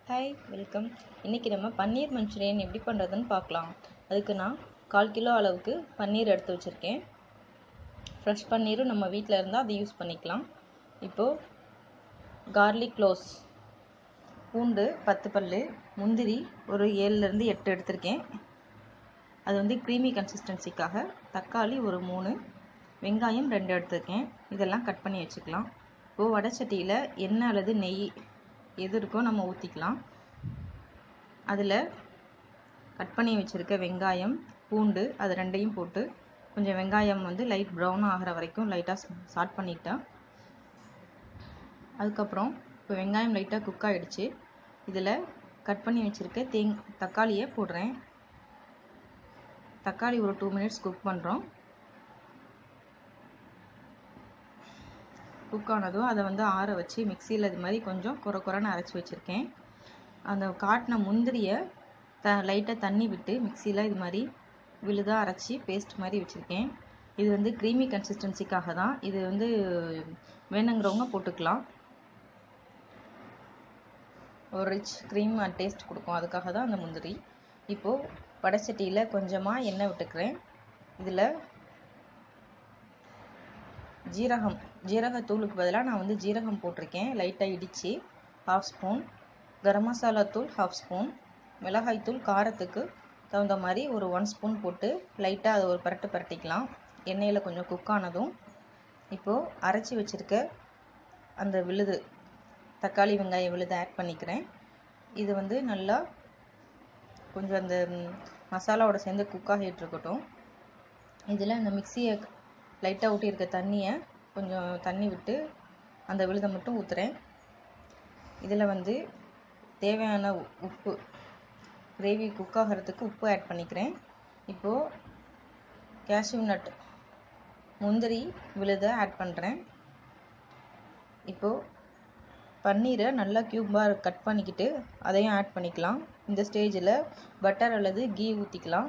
Hi welcome. இன்றைக்கி நம்ம பன்னீர் Manchurian எப்படி பண்ணுறதுன்னு பார்க்கலாம். அதுக்கு நான் 1/4 கிலோ அளவுக்கு பன்னீர் எடுத்து வச்சுருக்கேன். ஃப்ரெஷ் பன்னீரும் நம்ம வீட்டில் இருந்தால் அதை யூஸ் பண்ணிக்கலாம். இப்போது கார்லிக் க்ளோவ்ஸ், பூண்டு 10 பல், முந்திரி ஒரு 7லேருந்து 8 எடுத்திருக்கேன். அது வந்து க்ரீமி கன்சிஸ்டன்சிக்காக. தக்காளி ஒரு 3, வெங்காயம் 2 எடுத்திருக்கேன். இதெல்லாம் கட் பண்ணி வச்சுக்கலாம். இப்போது வடைச்சட்டியில் எண்ணெய் அல்லது நெய் எது இருக்கோ நம்ம ஊற்றிக்கலாம். அதில் கட் பண்ணி வச்சுருக்க வெங்காயம், பூண்டு அது ரெண்டையும் போட்டு கொஞ்சம் வெங்காயம் வந்து லைட் ப்ரௌன் ஆகிற வரைக்கும் லைட்டாக ஸ்டார்ட் பண்ணிட்டேன். அதுக்கப்புறம் இப்போ வெங்காயம் லைட்டாக குக் ஆகிடுச்சு. இதில் கட் பண்ணி வச்சுருக்க தக்காளியை போடுறேன். தக்காளி ஒரு 2 மினிட்ஸ் குக் பண்ணுறோம். குக் ஆனதும் அதை வந்து ஆற வச்சு மிக்சியில் இது மாதிரி கொஞ்சம் குறைன்னு அரைச்சி வச்சுருக்கேன். அந்த காட்டின முந்திரியை லைட்டாக தண்ணி விட்டு மிக்சியில் இது மாதிரி விழுதாக அரைச்சி பேஸ்ட் மாதிரி வச்சுருக்கேன். இது வந்து க்ரீமி கன்சிஸ்டன்சிக்காக தான். இது வந்து வேணுங்கிறவங்க போட்டுக்கலாம். ஒரு ரிச் க்ரீம் அண்ட் டேஸ்ட் கொடுக்கும், அதுக்காக தான் அந்த முந்திரி. இப்போது வடைச்சட்டியில் கொஞ்சமாக எண்ணெய் விட்டுக்கிறேன். இதில் ஜீரகத்தூளுக்கு பதிலாக நான் வந்து ஜீரகம் போட்டிருக்கேன். லைட்டாக இடித்து 1/2 ஸ்பூன், கரம் மசாலா தூள் 1/2 ஸ்பூன், மிளகாய்த்தூள் காரத்துக்கு தகுந்த மாதிரி ஒரு 1 ஸ்பூன் போட்டு லைட்டாக அதை ஒரு பரட்டிக்கலாம். எண்ணெயில் கொஞ்சம் குக் ஆனதும் இப்போது அரைச்சி வச்சுருக்க அந்த விழுது தக்காளி வெங்காயம் விழுது ஆட் பண்ணிக்கிறேன். இது வந்து நல்லா கொஞ்சம் அந்த மசாலாவோட சேர்ந்து குக் ஆகிட்டு இருக்கட்டும். இதில் இந்த மிக்சியை லைட்டாக ஊட்டியிருக்க தண்ணியை கொஞ்சம் தண்ணி விட்டு அந்த விழுதை மட்டும் ஊற்றுறேன். இதில் வந்து தேவையான உப்பு, கிரேவி குக் ஆகிறதுக்கு உப்பு ஆட் பண்ணிக்கிறேன். இப்போது கேஷ்யூ நட் முந்திரி விழுதை ஆட் பண்ணுறேன். இப்போது பன்னீரை நல்லா க்யூபாக கட் பண்ணிக்கிட்டு அதையும் ஆட் பண்ணிக்கலாம். இந்த ஸ்டேஜில் பட்டர் அல்லது கீ ஊற்றிக்கலாம்.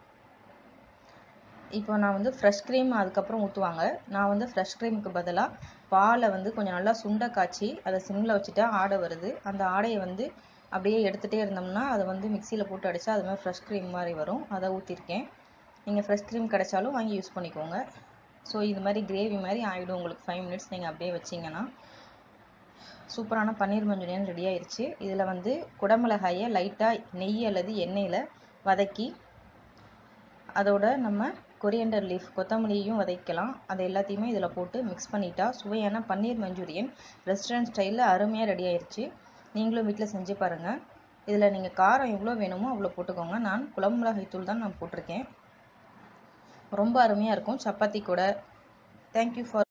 இப்போ நான் வந்து ஃப்ரெஷ் க்ரீம் அதுக்கப்புறம் ஊற்றுவாங்க. நான் வந்து ஃப்ரெஷ் க்ரீமுக்கு பதிலாக பாலை வந்து கொஞ்சம் நல்லா சுண்டை காய்ச்சி அதை சிம்மில் வச்சுட்டா ஆடை வருது. அந்த ஆடையை வந்து அப்படியே எடுத்துகிட்டே இருந்தோம்னா அதை வந்து மிக்சியில் போட்டு அடித்தா அது மாதிரி ஃப்ரெஷ் க்ரீம் மாதிரி வரும். அதை ஊற்றிருக்கேன். நீங்கள் ஃப்ரெஷ் க்ரீம் கிடைச்சாலும் வாங்கி யூஸ் பண்ணிக்கோங்க. ஸோ இது மாதிரி கிரேவி மாதிரி ஆகிடும் உங்களுக்கு. 5 மினிட்ஸ் நீங்கள் அப்படியே வச்சிங்கன்னா சூப்பரான பன்னீர் மஞ்சூரியன் ரெடி ஆயிடுச்சு. இதில் வந்து குடமிளகாயை லைட்டாக நெய் அல்லது எண்ணெயில் வதக்கி அதோட நம்ம கொரியண்டர் லீஃப் கொத்தமல்லியும் வதக்கலாம். அதை எல்லாத்தையுமே இதில் போட்டு மிக்ஸ் பண்ணிட்டா சுவையான பன்னீர் மஞ்சூரியன் ரெஸ்டாரண்ட் ஸ்டைலில் அருமையாக ரெடி ஆயிடுச்சு. நீங்களும் வீட்டில் செஞ்சு பாருங்கள். இதில் நீங்கள் காரம் எவ்வளோ வேணுமோ அவ்வளோ போட்டுக்கோங்க. நான் குழம்பு மிளகாய் தூள் தான் நான் போட்டிருக்கேன். ரொம்ப அருமையாக இருக்கும் சப்பாத்தி கூட. Thank you for